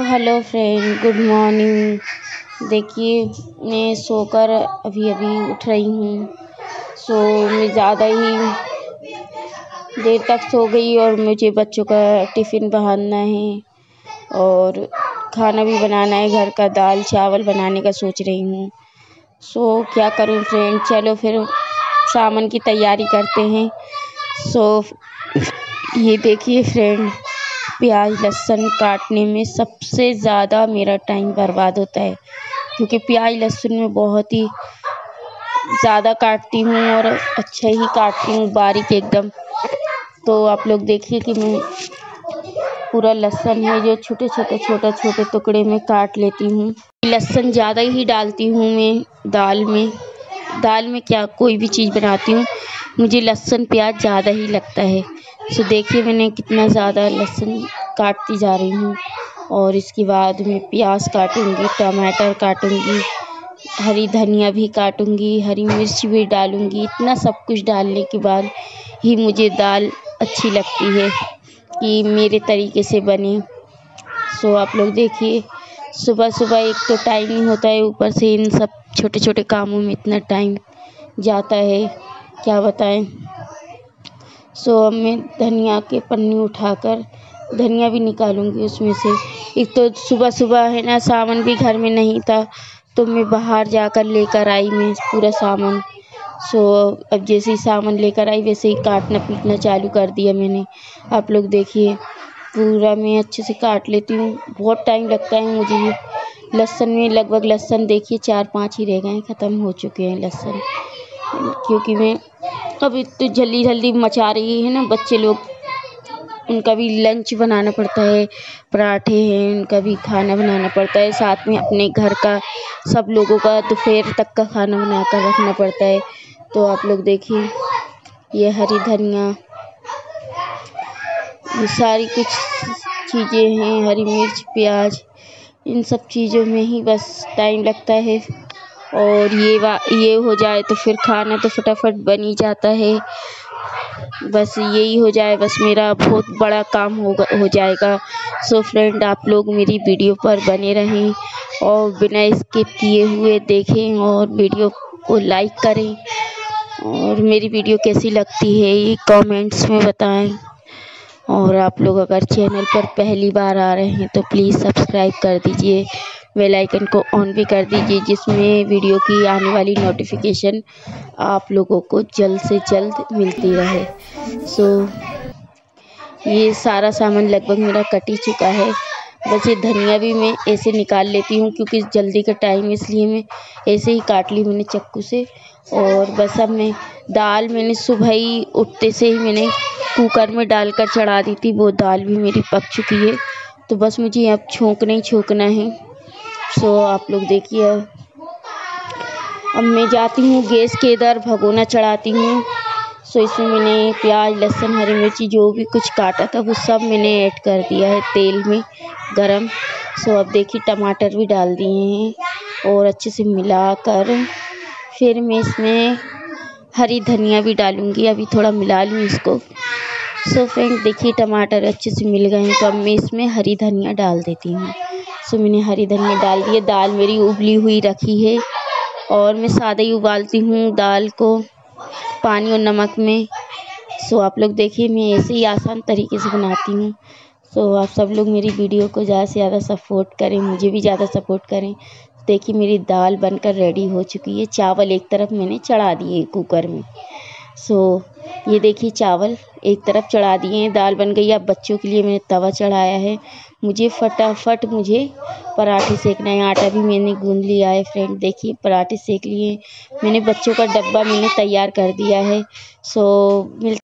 Hello friend, good morning. देखिए, मैं सोकर अभी अभी उठ रही हूँ। मैं ज़्यादा ही देर तक सो गई और मुझे बच्चों का टिफ़िन बनाना है और खाना भी बनाना है। घर का दाल चावल बनाने का सोच रही हूँ। क्या करूँ फ्रेंड, चलो फिर सामान की तैयारी करते हैं। ये देखिए फ्रेंड, प्याज लहसुन काटने में सबसे ज़्यादा मेरा टाइम बर्बाद होता है, क्योंकि प्याज लहसुन में बहुत ही ज़्यादा काटती हूँ और अच्छा ही काटती हूँ, बारीक एकदम। तो आप लोग देखिए कि मैं पूरा लहसुन है जो छोटे छोटे टुकड़े में काट लेती हूँ। लहसुन ज़्यादा ही डालती हूँ मैं दाल में क्या कोई भी चीज़ बनाती हूँ, मुझे लहसुन प्याज ज़्यादा ही लगता है। देखिए मैंने कितना ज़्यादा लहसुन काटती जा रही हूँ और इसके बाद मैं प्याज काटूँगी, टमाटर काटूँगी, हरी धनिया भी काटूँगी, हरी मिर्च भी डालूँगी। इतना सब कुछ डालने के बाद ही मुझे दाल अच्छी लगती है कि मेरे तरीके से बने। आप लोग देखिए, सुबह एक तो टाइम नहीं होता है, ऊपर से इन सब छोटे कामों में इतना टाइम जाता है, क्या बताएं। अब मैं धनिया के पन्नी उठाकर धनिया भी निकालूंगी उसमें से। एक तो सुबह है ना, सामान भी घर में नहीं था, तो मैं बाहर जाकर लेकर आई मैं पूरा सामान। अब जैसे ही सामान लेकर आई वैसे ही काटना पीटना चालू कर दिया मैंने। आप लोग देखिए, पूरा मैं अच्छे से काट लेती हूँ। बहुत टाइम लगता है मुझे लहसुन में। लगभग लहसुन देखिए 4-5 ही रह गए हैं, ख़त्म हो चुके हैं लहसुन, क्योंकि मैं अभी तो जल्दी मचा रही है ना। बच्चे लोग, उनका भी लंच बनाना पड़ता है, पराठे हैं, उनका भी खाना बनाना पड़ता है, साथ में अपने घर का सब लोगों का दोपहर तक का खाना बना कर रखना पड़ता है। तो आप लोग देखिए, ये हरी धनिया, ये सारी कुछ चीज़ें हैं, हरी मिर्च प्याज, इन सब चीज़ों में ही बस टाइम लगता है। और ये हो जाए तो फिर खाना तो फटाफट बन ही जाता है। बस यही हो जाए, बस मेरा बहुत बड़ा काम हो जाएगा। फ्रेंड, आप लोग मेरी वीडियो पर बने रहें और बिना स्किप किए हुए देखें और वीडियो को लाइक करें, और मेरी वीडियो कैसी लगती है ये कमेंट्स में बताएं। और आप लोग अगर चैनल पर पहली बार आ रहे हैं तो प्लीज़ सब्सक्राइब कर दीजिए, बेल आइकन को ऑन भी कर दीजिए, जिसमें वीडियो की आने वाली नोटिफिकेशन आप लोगों को जल्द से जल्द मिलती रहे। ये सारा सामान लगभग मेरा कट ही चुका है। बस ये धनिया भी मैं ऐसे निकाल लेती हूँ, क्योंकि जल्दी का टाइम, इसलिए मैं ऐसे ही काट ली मैंने चाकू से। और बस अब मैं दाल, मैंने सुबह ही उठते से ही मैंने कुकर में डालकर चढ़ा दी थी, वो दाल भी मेरी पक चुकी है। तो बस मुझे अब छोंकना ही छोंकना है। आप लोग देखिए, अब मैं जाती हूँ गैस के इधर, भगोना चढ़ाती हूँ। इसमें मैंने प्याज लहसुन हरी मिर्ची जो भी कुछ काटा था वो सब मैंने ऐड कर दिया है तेल में गरम। अब देखिए टमाटर भी डाल दिए हैं और अच्छे से मिलाकर फिर मैं इसमें हरी धनिया भी डालूँगी। अभी थोड़ा मिला लूँ इसको। फ्रेंड देखिए, टमाटर अच्छे से मिल गए हैं, तो अब मैं इसमें हरी धनिया डाल देती हूँ। मैंने हरी धनिया डाल दी है। दाल मेरी उबली हुई रखी है और मैं सादा ही उबालती हूँ दाल को, पानी और नमक में। आप लोग देखिए, मैं ऐसे ही आसान तरीके से बनाती हूँ। आप सब लोग मेरी वीडियो को ज़्यादा से ज़्यादा सपोर्ट करें, मुझे भी ज़्यादा सपोर्ट करें। देखिए मेरी दाल बनकर रेडी हो चुकी है। चावल एक तरफ मैंने चढ़ा दिए कुकर में। ये देखिए, चावल एक तरफ चढ़ा दिए हैं, दाल बन गई। अब बच्चों के लिए मैंने तवा चढ़ाया है। मुझे फटाफट पराठे सेकना है। आटा भी मैंने गूंद लिया है फ्रेंड। देखिए पराठे सेक लिए मैंने, बच्चों का डब्बा मैंने तैयार कर दिया है।